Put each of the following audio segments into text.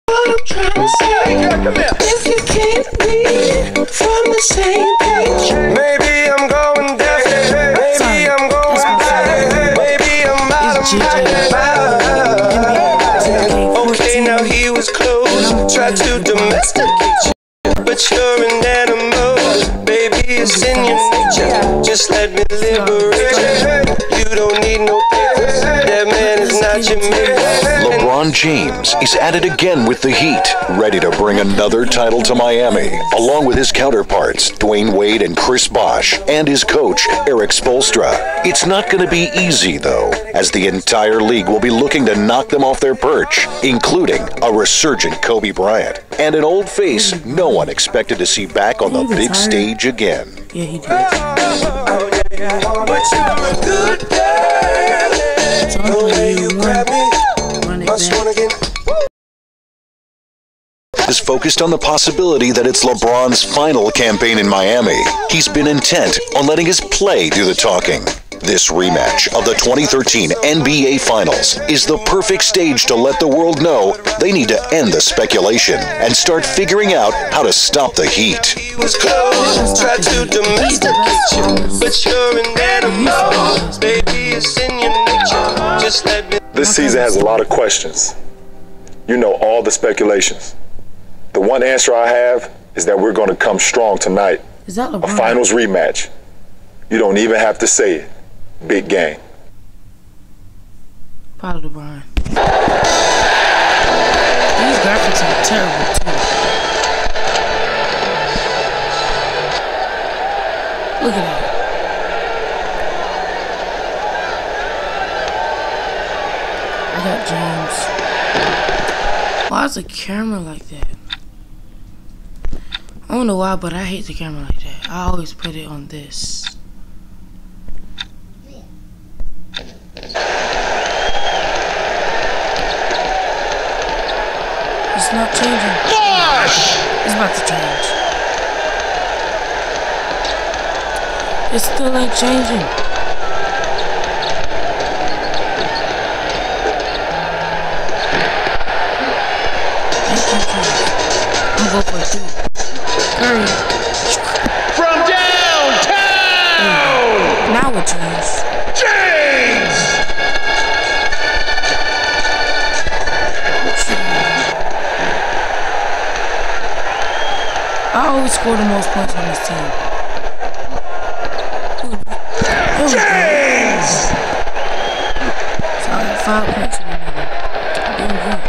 I'm trying to say, if you can't be from the same page, maybe I'm going deaf, maybe I'm going blind, maybe I'm out of mind. Okay, now he was close, tried to domesticate you, but you're an animal, baby, it's in your nature. Just let me liberate you. You don't need no papers, that man is not your mate. LeBron James is at it again with the Heat, ready to bring another title to Miami, along with his counterparts, Dwayne Wade and Chris Bosh, and his coach, Eric Spoelstra. It's not going to be easy, though, as the entire league will be looking to knock them off their perch, including a resurgent Kobe Bryant, and an old face no one expected to see back on the big stage again. Yeah, he did. But you're a good girl. The way you grab me. Is focused on the possibility that it's LeBron's final campaign in Miami. He's been intent on letting his play do the talking. This rematch of the 2013 NBA Finals is the perfect stage to let the world know they need to end the speculation and start figuring out how to stop the Heat. He was close, tried to domesticate you, but you're an animal, baby, it's in your nature. Just let me. This season has a lot of questions. You know all the speculations. The one answer I have is that we're going to come strong tonight. Is that LeBron? A finals rematch. You don't even have to say it. Big game. Probably LeBron. These graphics are terrible too. Look at that. I got James. Why is the camera like that? I don't know why, but I hate the camera like that. I always put it on this. It's not changing. Gosh! It's about to change. It still ain't changing. I'm going for it too. Hurry. From downtown! Now what change? James! I always score the most points on this team. James! So I got 5 points right now. I'm doing good.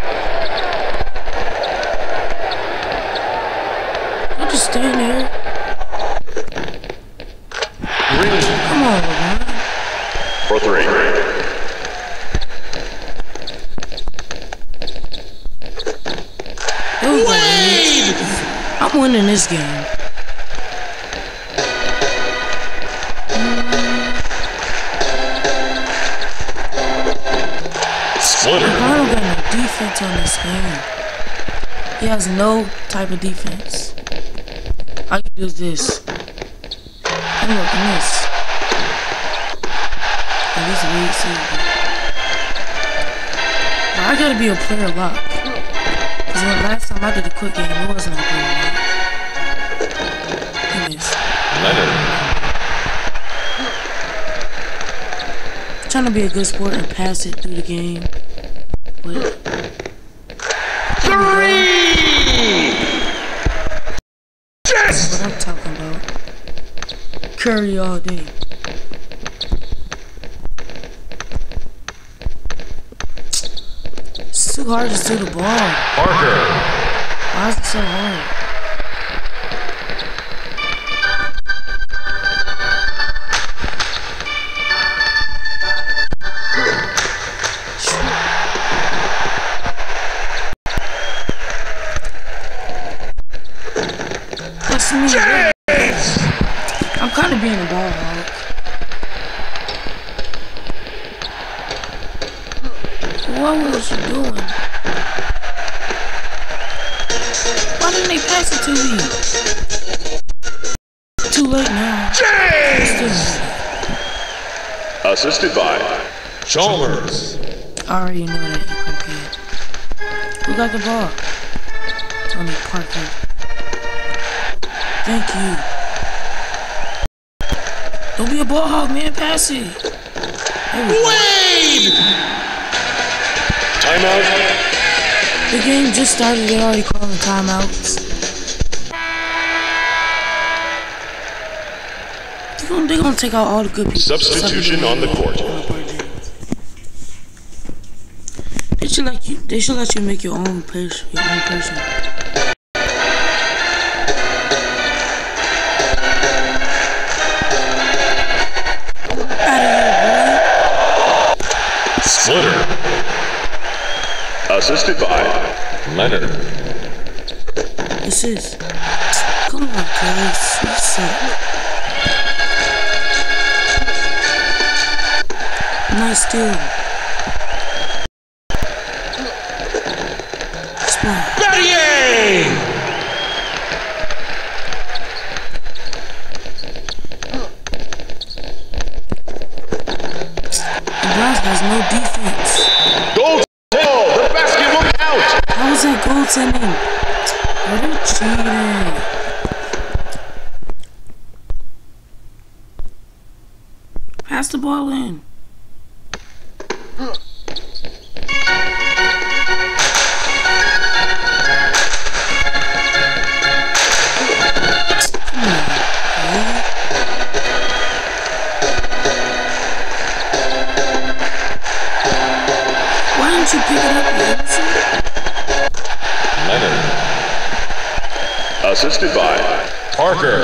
I'm just staying there. Come on, LeBron. For 3. Wade! I'm winning this game. Splitter. I don't got no defense on this game. He has no type of defense. All you do is this. I'm working this. At least we see. But I gotta be a player lock. Because the last time I did a quick game, it wasn't a player lock. He missed. I'm trying to be a good sport and pass it through the game. But 3! that's what I'm talking about. Curry all day. It's too hard to see the ball. Parker. Why is it so hard? That's me. James! I'm kind of being a ball hog. What was you doing? Why didn't they pass it to me? Too late now. James! Assisted by Chalmers. I already know that. Okay. Who got the ball? Tony Parker. Thank you. Don't be a ball hog, man. Pass it. Wade! Timeout. The game just started. They're already calling timeouts. They're gonna take out all the good people. Substitution on the court. They should let you make your own person. Splitter. Assisted by Leonard. Assist. Come on, guys. You suck. Nice steal. Battier! LeBron's has no defense. Goal! The basket will count! How was that goaltending? What are cheating? Pass the ball in. Why didn't you pick it up, Anderson? Leonard. Assisted by Parker.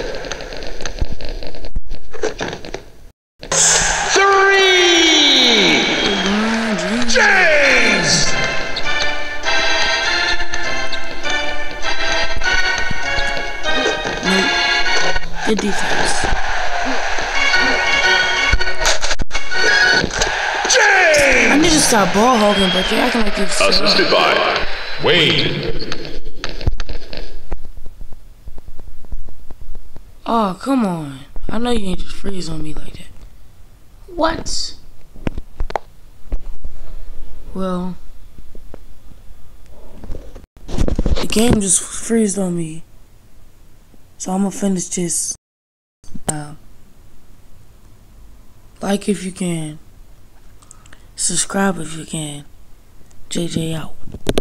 3! James! Nope. Good defense. I need to stop ball hogging, but they're acting like it's Assisted by Wade. Oh, come on. I know you ain't just freeze on me like that. What? Well, the game just freezed on me. So I'm gonna finish this. Like if you can. Subscribe if you can. JJ out.